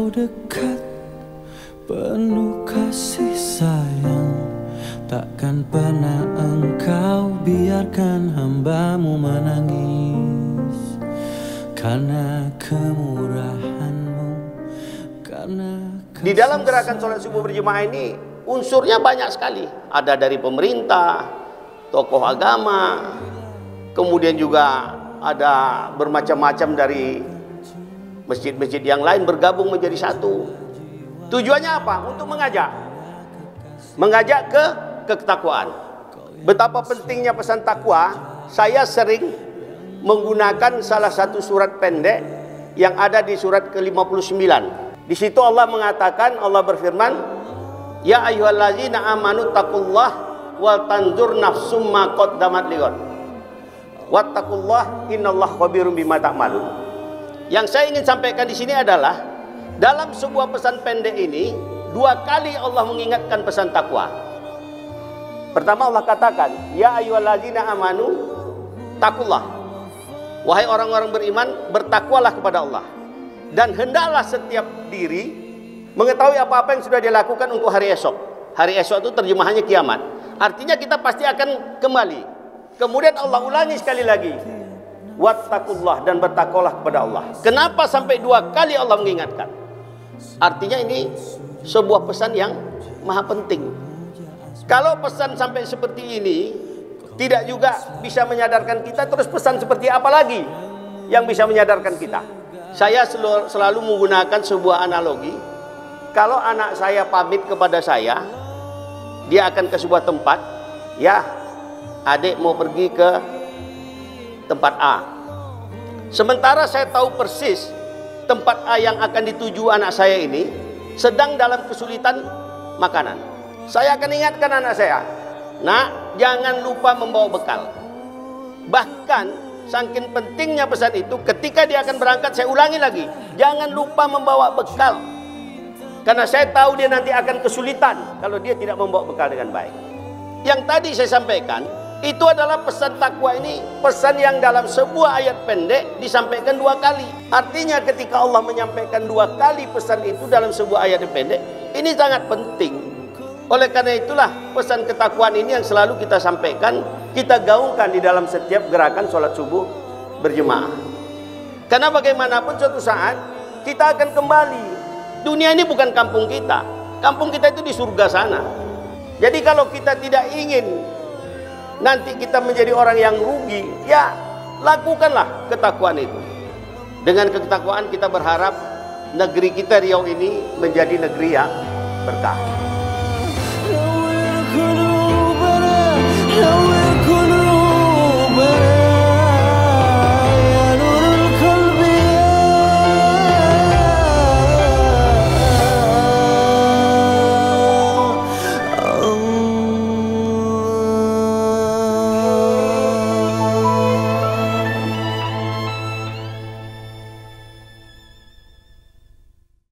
Engkau dekat, penuh kasih sayang, takkan pernah Engkau biarkan hamba-Mu menangis. Karena kemurahan-Mu, karena di dalam gerakan sholat subuh berjemaah ini unsurnya banyak sekali. Ada dari pemerintah, tokoh agama, kemudian juga ada bermacam-macam dari masjid-masjid yang lain bergabung menjadi satu. Tujuannya apa? Untuk mengajak ke ketakwaan. Betapa pentingnya pesan takwa. Saya sering menggunakan salah satu surat pendek yang ada di surat ke-59. Di situ Allah mengatakan, Allah berfirman, ya ayyuhallazina amanu taqullah wal tanzur nafsum ma qaddamat lighad wattaqullah innallaha khabirum bima ta'malun. Yang saya ingin sampaikan di sini adalah dalam sebuah pesan pendek ini 2 kali Allah mengingatkan pesan takwa. Pertama Allah katakan, ya ayyuhallazina amanu taqullah. Wahai orang-orang beriman, bertakwalah kepada Allah. Dan hendaklah setiap diri mengetahui apa-apa yang sudah dilakukan untuk hari esok. Hari esok itu terjemahannya kiamat. Artinya kita pasti akan kembali. Kemudian Allah ulangi sekali lagi, wattaqullah, dan bertakwalah kepada Allah. Kenapa sampai 2 kali Allah mengingatkan? Artinya ini sebuah pesan yang maha penting. Kalau pesan sampai seperti ini tidak juga bisa menyadarkan kita, terus pesan seperti apa lagi yang bisa menyadarkan kita? Saya selalu menggunakan sebuah analogi. Kalau anak saya pamit kepada saya, dia akan ke sebuah tempat, ya adik mau pergi ke tempat A. Sementara saya tahu persis tempat A yang akan dituju anak saya ini sedang dalam kesulitan makanan. Saya akan ingatkan anak saya, nak, jangan lupa membawa bekal. Bahkan saking pentingnya pesan itu, ketika dia akan berangkat saya ulangi lagi, jangan lupa membawa bekal. Karena saya tahu dia nanti akan kesulitan kalau dia tidak membawa bekal dengan baik. Yang tadi saya sampaikan itu adalah pesan takwa ini, pesan yang dalam sebuah ayat pendek disampaikan 2 kali. Artinya ketika Allah menyampaikan 2 kali pesan itu dalam sebuah ayat pendek, ini sangat penting. Oleh karena itulah pesan ketakwaan ini yang selalu kita sampaikan, kita gaungkan di dalam setiap gerakan sholat subuh berjemaah. Karena bagaimanapun suatu saat kita akan kembali. Dunia ini bukan kampung kita. Kampung kita itu di surga sana. Jadi kalau kita tidak ingin nanti kita menjadi orang yang rugi, ya lakukanlah ketakwaan itu. Dengan ketakwaan kita berharap negeri kita Riau ini menjadi negeri yang berkah.